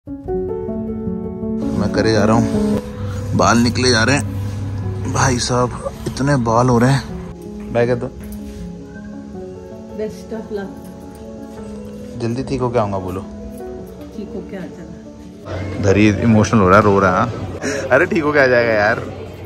मैं करे जा रहा हूँ, बाल निकले जा रहे हैं भाई साहब, इतने बाल हो रहे हैं। मैं कहता बेस्ट ऑफ लक। जल्दी ठीक हो के आऊँगा, बोलो ठीक हो के आ जाना। धरी इमोशनल हो रहा है, रो रहा है। अरे ठीक हो के आ जाएगा यार।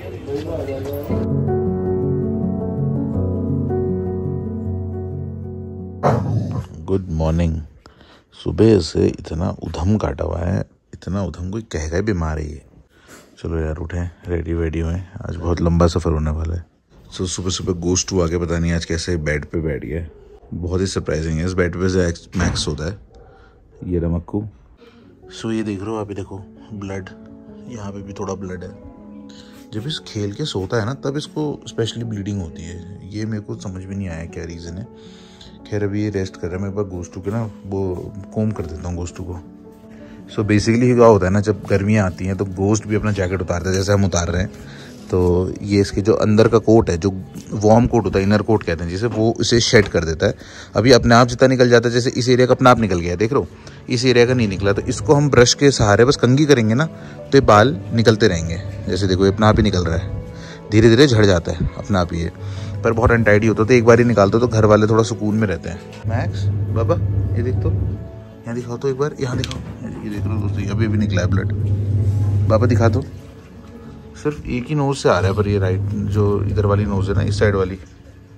Good morning. सुबह से इतना उधम काटा हुआ है, इतना उधम कोई कहेगा बीमार है ये। चलो यार उठें, रेडी वेडी हुए, आज बहुत लंबा सफ़र होने वाला है। सो सुबह सुबह गोश्त हुआ के पता नहीं आज कैसे बेड पे बैठ गया, बहुत ही सरप्राइजिंग है। इस बेड पे से मैक्स होता है, ये रमक्कू। सो ये देख रहे हो, अभी देखो ब्लड, यहाँ पे भी थोड़ा ब्लड है। जब इस खेल के सोता है ना तब इसको स्पेशली ब्लीडिंग होती है। ये मेरे को समझ में नहीं आया क्या रीज़न है। खैर अभी ये रेस्ट कर रहा है। मैं एक बार गोश्तू के ना वो कोम कर देता हूँ गोश्तू को। सो बेसिकली क्या होता है ना, जब गर्मियाँ आती हैं तो गोश्त भी अपना जैकेट उतारता है, जैसे हम उतार रहे हैं। तो ये इसके जो अंदर का कोट है, जो वार्म कोट होता है, इनर कोट कहते हैं जिसे, वो इसे शेड कर देता है। अभी अपने आप जितना निकल जाता है, जैसे इस एरिया का अपने आप निकल गया, देख रहे हो, इस एरिया का नहीं निकला। तो इसको हम ब्रश के सहारे बस कंघी करेंगे ना तो ये बाल निकलते रहेंगे। जैसे देखो ये अपने आप ही निकल रहा है, धीरे धीरे झड़ जाता है अपने आप ही। पर बहुत अनटाइडी होता है, तो एक बार ही निकालते तो घर वाले थोड़ा सुकून में रहते हैं। मैक्स बाबा ये देख, तो यहाँ दिखाओ तो एक बार, यहाँ दिखाओ, ये देख लो दोस्तों, अभी भी निकला है ब्लड। बाबा दिखा दो। सिर्फ एक ही नोज से आ रहा है, पर ये राइट जो इधर वाली नोज है ना, इस साइड वाली।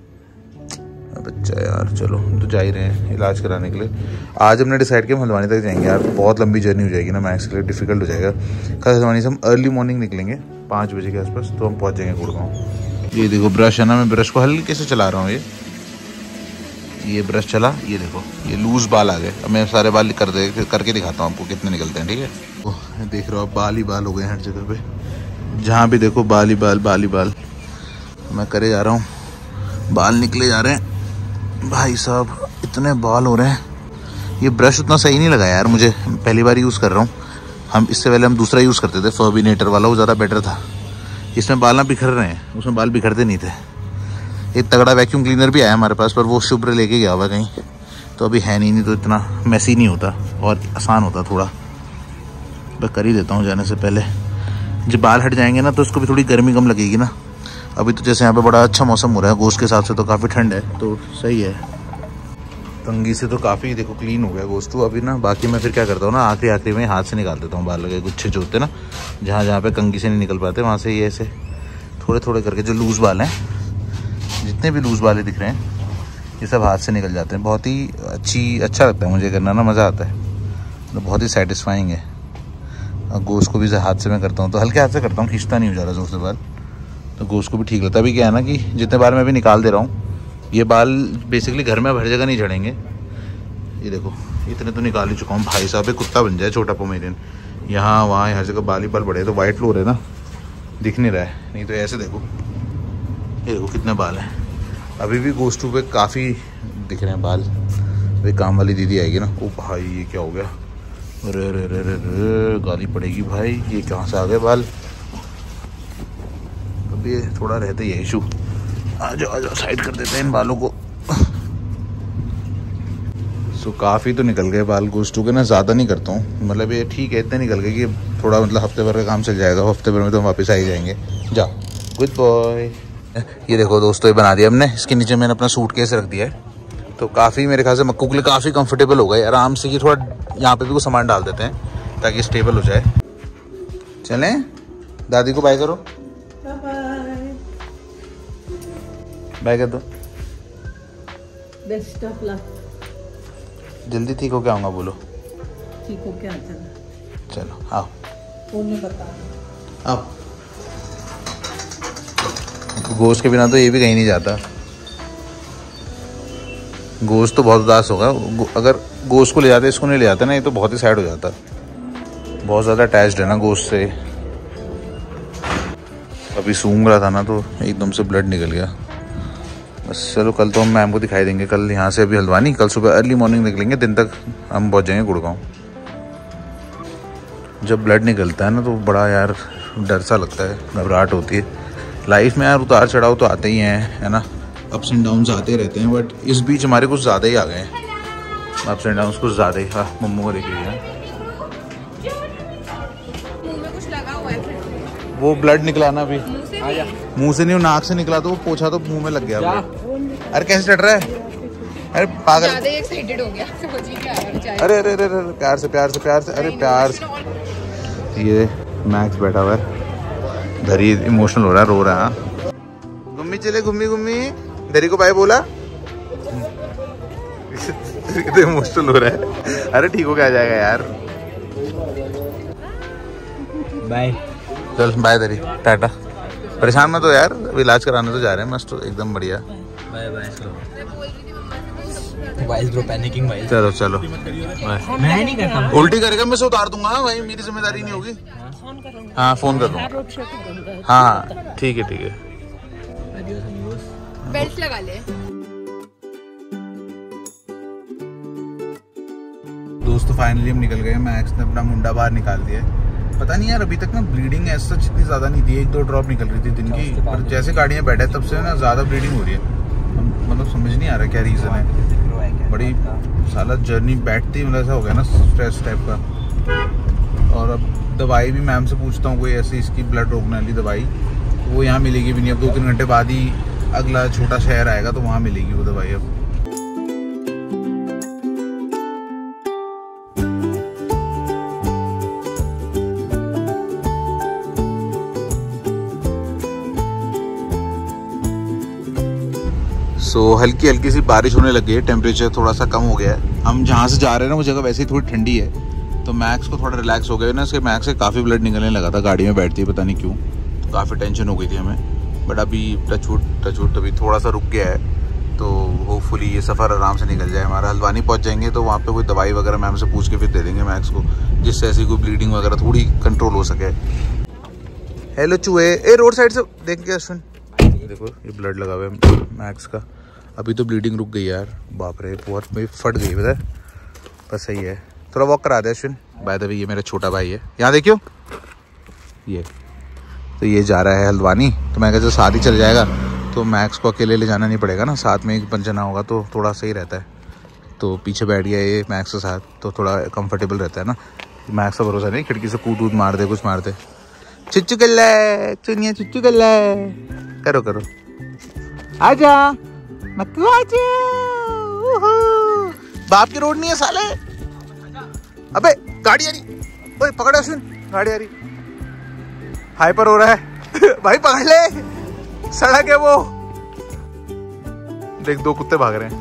बच्चा यार, चलो तो जा ही रहे हैं इलाज कराने के लिए। आज हमने डिसाइड किया हम हल्द्वानी तक जाएंगे यार। बहुत लंबी जर्नी हो जाएगी ना, मैक्स के लिए डिफिकल्ट हो जाएगा। कल हल्द्वानी से हम अर्ली मॉर्निंग निकलेंगे 5 बजे के आसपास, तो हम पहुँच जाएंगे गुड़गांव। ये देखो ब्रश है ना, मैं ब्रश को हल्के से चला रहा हूँ। ये ब्रश चला, ये देखो ये लूज बाल आ गए। अब मैं सारे बाल करके दिखाता हूँ आपको कितने निकलते हैं, ठीक है। देख रहे हो आप, बाल ही बाल हो गए हर जगह पे, जहाँ भी देखो बाल ही बाल, बाल ही बाल। मैं करे जा रहा हूँ, बाल निकले जा रहे हैं भाई साहब, इतने बाल हो रहे हैं। ये ब्रश उतना सही नहीं लगा यार मुझे, पहली बार यूज़ कर रहा हूँ। हम इससे पहले हम दूसरा यूज़ करते थे, फर्बिनेटर वाला, वो ज़्यादा बेटर था। इसमें बाल ना बिखर रहे हैं, उसमें बाल बिखरते नहीं थे। एक तगड़ा वैक्यूम क्लीनर भी आया हमारे पास, पर वो शुभ्र लेके गया हुआ कहीं, तो अभी है नहीं तो इतना मैसी नहीं होता और आसान होता थोड़ा। मैं कर ही देता हूँ जाने से पहले। जब बाल हट जाएंगे ना तो उसको भी थोड़ी गर्मी कम लगेगी ना। अभी तो जैसे यहाँ पे बड़ा अच्छा मौसम हो रहा है, गोश्त के हिसाब से तो काफ़ी ठंड है, तो सही है। कंघी से तो काफ़ी देखो क्लीन हो गया गोश्त। तो अभी ना बाकी मैं फिर क्या करता हूँ ना, आखिरी में हाथ से निकाल देता हूँ बाल लगे गुच्छे जो होते हैं ना, जहाँ जहाँ पे कंघी से नहीं निकल पाते वहाँ से ये ऐसे थोड़े थोड़े करके, जो लूज़ बाल हैं, जितने भी लूज़ बाल दिख रहे हैं, ये सब हाथ से निकल जाते हैं। बहुत ही अच्छा लगता है मुझे करना ना, मज़ा आता है, तो बहुत ही सेटिस्फाइंग है। और गोश्त को भी हाथ से मैं करता हूँ, तो हल्के हाथ से करता हूँ, खींचता नहीं हो ज़्यादा जोर से बाल, तो गोश्त को भी ठीक लगता है। अभी क्या है ना कि जितने बाल मैं भी निकाल दे रहा हूँ, ये बाल बेसिकली घर में हर जगह नहीं झड़ेंगे। ये देखो इतने तो निकाल ही चुका हूँ भाई साहब। कुत्ता बन जाए छोटा पोमेरियन, यहाँ वहाँ हर जगह बाल ही बाल बड़े। तो वाइट फ्लोर है ना, दिख नहीं रहा है, नहीं तो ऐसे देखो, ये देखो कितने बाल हैं। अभी भी गोश्तू पे काफ़ी दिख रहे हैं बाल। भाई काम वाली दीदी आएगी ना, ओ भाई ये क्या हो गया, अरे अरे अरे अरे गाली पड़ेगी भाई, ये कहाँ से आ गए बाल। अभी ये थोड़ा रहता ही है इशू। आ जाओ साइड कर देते हैं इन बालों को। सो काफ़ी तो निकल गए बाल गोश्तू के ना, ज़्यादा नहीं करता हूँ, मतलब ये ठीक है, इतने निकल गए कि थोड़ा मतलब हफ्ते भर का काम चल जाएगा। हफ्ते भर में तो हम वापस आ ही जाएंगे। जाओ गुड बॉय। ये देखो दोस्तों, ये बना दिया हमने। इसके नीचे मैंने अपना सूटकेस रख दिया है, तो काफ़ी मेरे ख्याल से मक्कू के लिए काफ़ी कंफर्टेबल हो गए आराम से। ये थोड़ा यहाँ पे भी कुछ सामान डाल देते हैं ताकि स्टेबल हो जाए। चलें, दादी को बाय करो, बाय कर दो। Best of luck. जल्दी ठीक हो के आऊँगा, बोलो ठीक हो के आ जाना। चलो आओ, फोन में बता आओ। गोश्त के बिना तो ये भी कहीं नहीं जाता। गोश्त तो बहुत उदास होगा अगर गोश्त को ले जाते, इसको नहीं ले जाते ना, ये तो बहुत ही सैड हो जाता। बहुत ज़्यादा अटैच्ड है ना गोश्त से। अभी सूंघ रहा था ना तो एकदम से ब्लड निकल गया। बस चलो, कल तो हम मैम को दिखाई देंगे। कल यहाँ से अभी हल्द्वानी, कल सुबह अर्ली मॉर्निंग निकलेंगे, दिन तक हम पहुँच जाएंगे गुड़गांव। जब ब्लड निकलता है ना तो बड़ा यार डर सा लगता है, घबराहट होती है। लाइफ में यार उतार चढ़ाव तो आते ही हैं, है ना, अप्स एंड डाउन्स आते रहते हैं। बट इस बीच हमारे कुछ ज़्यादा ही आ गए हैं अप्स एंड डाउन्स, कुछ ज़्यादा ही। हाँ मम्मू को देखिए, कुछ लगा हुआ है फिर। वो ब्लड निकला ना अभी, मुंह से नहीं, नाक से निकला तो वो पोछा तो मुंह में लग गया। अरे कैसे चढ़ रहा है, अरे पागल, ज्यादा एक्साइटेड हो गया, समझ ही नहीं आ रहा। अरे अरे अरे प्यार से प्यार से प्यार से, अरे प्यार से। ये मैक्स बैठा हुआ है, धरी इमोशनल हो रहा है, रो रहा है। गुम्मी चले, गुम्मी गुम्मी, धरी को बाय बोला। कितने इमोशनल हो रहा है। अरे ठीक हो के आ जाएगा यार, बाय। चल बाय धरी, टाटा। परेशान मत हो यार, अभी इलाज कराने तो जा रहे हैं, मस्त एकदम बढ़िया। Bye bye. Vice bro panicking vice. चलो चलो, मैं नहीं करता, उल्टी करेगा मैं से उतार दूंगा भाई, मेरी जिम्मेदारी नहीं होगी। हाँ फोन कर दूंगा। हाँ ठीक है ठीक है। बेल्ट लगा ले। दोस्तों फाइनली हम निकल गए। मैक्स ने अपना मुंडा बाहर निकाल दिया है। पता नहीं यार, अभी तक ना ब्लीडिंग ऐसा इतनी ज़्यादा नहीं थी, 1-2 ड्रॉप निकल रही थी दिन की, पर जैसे गाड़ियाँ बैठे तब से ना ज़्यादा ब्लीडिंग हो रही है। मतलब समझ नहीं आ रहा क्या रीज़न है। बड़ी साला जर्नी बैठती मतलब ऐसा हो गया ना, स्ट्रेस टाइप का। और अब दवाई भी मैम से पूछता हूँ कोई ऐसी इसकी ब्लड रोकने वाली दवाई, वो यहाँ मिलेगी भी नहीं। अब 2-3 घंटे बाद ही अगला छोटा शहर आएगा तो वहाँ मिलेगी वो दवाई। अब हल्की हल्की सी बारिश होने लगी है, टेम्परेचर थोड़ा सा कम हो गया है। हम जहाँ से जा रहे हैं ना वो जगह वैसे ही थोड़ी ठंडी है, तो मैक्स को थोड़ा रिलैक्स हो गया ना। इसके मैक्स से काफ़ी ब्लड निकलने लगा था गाड़ी में बैठती है, पता नहीं क्यों, तो काफ़ी टेंशन हो गई थी हमें। बट अभी टचवुड अभी थोड़ा सा रुक गया है, तो होपफुली ये सफ़र आराम से निकल जाए हमारा। हल्द्वानी पहुँच जाएंगे तो वहाँ पर कोई दवाई वगैरह मैम से पूछ के फिर दे देंगे मैक्स को, जिससे ऐसी कोई ब्लीडिंग वगैरह थोड़ी कंट्रोल हो सके। हेलो चूहे, ए रोड साइड से देख के अश्विन, देखो ये ब्लड लगा हुआ है मैक्स का। अभी तो ब्लीडिंग रुक गई यार, बाप रे बहुत फट गई पता है। बस सही है, थोड़ा वॉक करा दे अश्विन। बाय द वे ये मेरा छोटा भाई है, यहाँ देखियो ये, तो ये जा रहा है हल्द्वानी। तो मैं कहता साथ ही चल जाएगा तो मैक्स को अकेले ले जाना नहीं पड़ेगा ना, साथ में एक पंचना होगा तो थोड़ा सही रहता है। तो पीछे बैठ गया ये मैक्स के साथ, तो थोड़ा कंफर्टेबल रहता है ना। मैक्स का भरोसा नहीं, खिड़की से कूद मार दे, कुछ मार दे। चुच्चू गल्ला है, चुनिया चुच्चू गल्ला है, करो करो, आजा मत आजा। बाप की रोड नहीं है साले। अबे गाड़ी आ रही, ओए पकड़ अश्विन, गाड़ी आ रही, हाइपर हो रहा है भाई पकड़ ले, सड़क है वो। देख 2 कुत्ते भाग रहे हैं।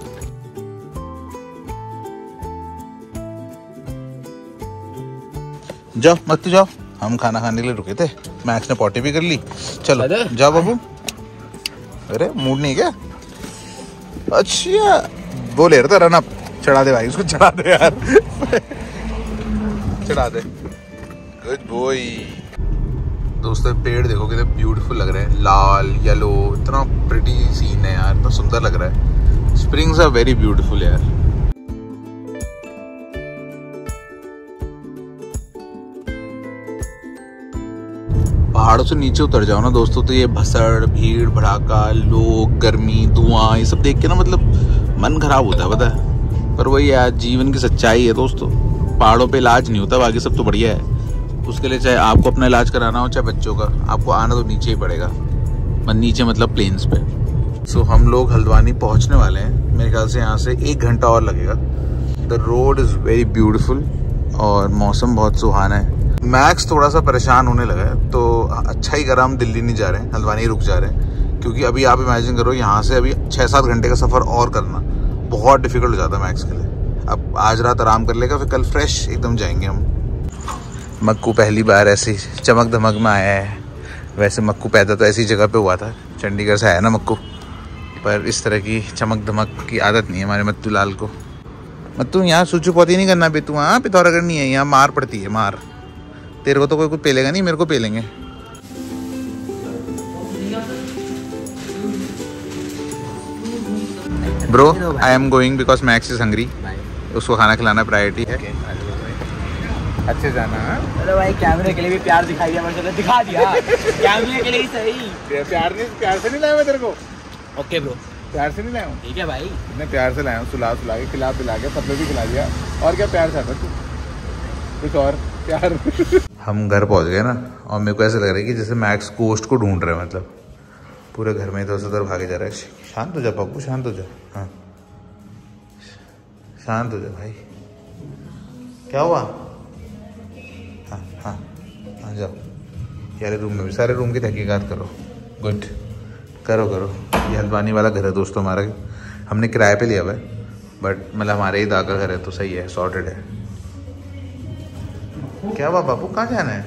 जाओ मत जाओ, हम खाना खाने के लिए रुके थे, मैक्स ने पॉटी भी कर ली। चलो जाओ बाबू। अरे मूड नहीं क्या? अच्छा वो ले रहा था रन अप, चढ़ा दे भाई उसको, चढ़ा दे यार चढ़ा दे, गुड बॉय। दोस्तों पेड़ देखो कितने ब्यूटीफुल लग रहे हैं, लाल येलो, इतना प्रिटी सीन है यार, इतना सुंदर लग रहा है। स्प्रिंग्स आर वेरी ब्यूटीफुल यार। पहाड़ों से नीचे उतर जाओ ना दोस्तों, तो ये भसड़, भीड़ भड़ाका, लोग, गर्मी, धुआं, ये सब देख के ना मतलब मन खराब होता है पता है। पर वही यार जीवन की सच्चाई है दोस्तों, पहाड़ों पे इलाज नहीं होता, बाकी सब तो बढ़िया है। उसके लिए चाहे आपको अपना इलाज कराना हो चाहे बच्चों का, आपको आना तो नीचे ही पड़ेगा। नीचे मतलब प्लेन्स पे। सो हम लोग हल्द्वानी पहुंचने वाले हैं, मेरे ख्याल से यहाँ से 1 घंटा और लगेगा। The road is very beautiful और मौसम बहुत सुहाना है। मैक्स थोड़ा सा परेशान होने लगा है, तो अच्छा ही करा हम दिल्ली नहीं जा रहे हैं, हल्द्वानी रुक जा रहे हैं। क्योंकि अभी आप इमेजिन करो यहाँ से अभी 6-7 घंटे का सफ़र और करना बहुत डिफिकल्ट हो जाता है मैक्स के लिए। अब आज रात आराम कर लेगा, फिर कल फ्रेश एकदम जाएंगे हम। मक्कू पहली बार ऐसी चमक धमक में आया है। वैसे मक्कू पैदा तो ऐसी जगह पे हुआ था, चंडीगढ़ से आया ना मक्कू, पर इस तरह की चमक धमक की आदत नहीं है हमारे मत्तू लाल को। मत्तू यहाँ सूचू पौती नहीं करना बेतू, हाँ पिथौरागढ़ नहीं है, यहाँ मार पड़ती है मार। तेरे को तो कोई कुछ पेलेगा नहीं, मेरे को पेलेंगे। Bro I am going because Max is hungry, उसको खाना खिलाना प्रायोरिटी है। अच्छे जाना। अरे भाई कैमरे के लिए भी प्यार दिखाई दिया, मैंने दिखा दिया कैमरे के लिए ही सही। प्यार से नहीं लाया मैं तेरे को। ओके ब्रो, प्यार से नहीं लाया हूँ। ठीक है भाई, मैं प्यार से लाया हूँ, सुला के खिला पिला के, सब भी खिला दिया। और क्या प्यार चाहता तू? कुछ और प्यार। हम घर पहुंच गए ना, और मेरे को ऐसा लग रहा है कि जैसे मैक्स गोश्त को ढूंढ रहे हैं, मतलब पूरे घर में इधर से उधर भागे जा रहा है। शांत हो जा पप्पू, शांत हो जा। हाँ शांत हो जा भाई। क्या हुआ? हाँ हाँ हाँ जाओ, यार रूम में भी सारे रूम की तहकीकात करो। गुड, करो करो। ये हल्द्वानी वाला घर है दोस्तों हमारा, हमने किराए पे लिया हुआ है, बट मतलब हमारे ही दादा का घर है तो सही है, सॉर्टेड है। क्या हुआ बापू, कहाँ जाना है?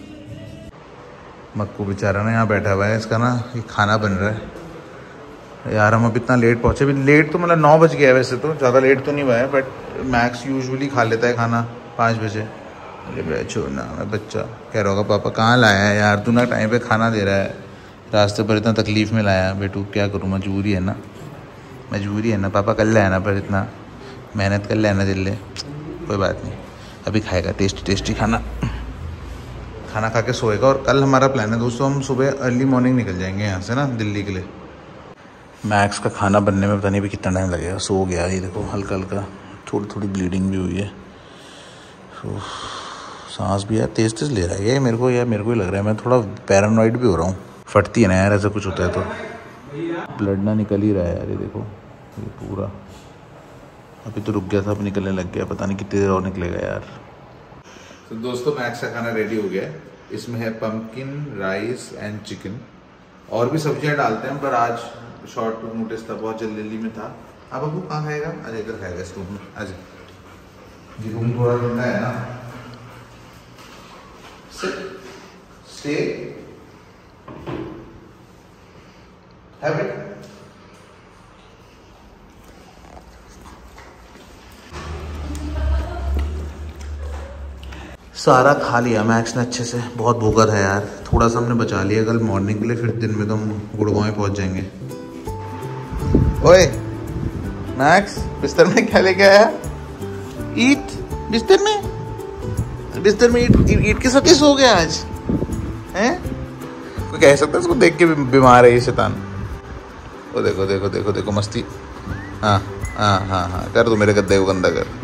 मक्कू बेचारा ना यहाँ बैठा हुआ है, इसका ना ये खाना बन रहा है। यार हम अब इतना लेट पहुँचे, भी लेट तो मतलब 9 बज गया है, वैसे तो ज़्यादा लेट तो नहीं हुआ है, बट मैक्स यूजुअली खा लेता है खाना 5 बजे। अरे छोड़ना, मैं बच्चा कह रहा होगा पापा कहाँ लाया है यार, तू ना टाइम पे खाना दे रहा है, रास्ते पर इतना तकलीफ़ में लाया बेटू, क्या करूँ, मजबूरी है ना, मजबूरी है ना पापा, कर ले ना, पर इतना मेहनत कर लेना दिल ले, कोई बात नहीं, अभी खाएगा टेस्टी टेस्टी खाना, खाना खा के सोएगा। और कल हमारा प्लान है दोस्तों, हम सुबह अर्ली मॉर्निंग निकल जाएंगे यहाँ से ना दिल्ली के लिए। मैक्स का खाना बनने में पता नहीं भी कितना टाइम लगेगा, सो गया ये देखो, हल्का हल्का थोड़ी थोड़ी ब्लीडिंग भी हुई है, तो सांस भी यार तेज़ तेज़ ले रहा है ये मेरे को, यार मेरे को ही लग रहा है मैं थोड़ा पैरानॉइड भी हो रहा हूँ। फटती है ना यार ऐसा कुछ होता है तो, ब्लड ना निकल ही रहा है यार, ये देखो ये पूरा, अभी तो रुक गया था, अब निकलने लग गया, पता नहीं कितनी देर और निकलेगा यार। तो दोस्तों मैक्स का खाना रेडी हो गया है, इसमें है पम्पकिन राइस एंड चिकन, और भी सब्जियां डालते हैं, पर आज शॉर्ट नोटिस था, बहुत जल्दी में था। अब अबू कहाँ खाएगा? आज इधर खाएगा इस रूम में, आज ये रूम थोड़ा ठंडा है ना, स्टे हैबिट। सारा खा लिया मैक्स ने अच्छे से, बहुत भूखा था यार, थोड़ा सा हमने बचा लिया कल मॉर्निंग के लिए, फिर दिन में तो हम गुड़गांव पहुंच जाएंगे। ओए मैक्स, बिस्तर में क्या लेके आया? ईट, बिस्तर में ईट के साथ ही सो गया आज हैं? कोई कह सकता है इसको देख के बीमार है ये शैतान। ओ देखो देखो देखो देखो मस्ती, हाँ हाँ हाँ हाँ, कर दो मेरे गद्दे को गंदा कर।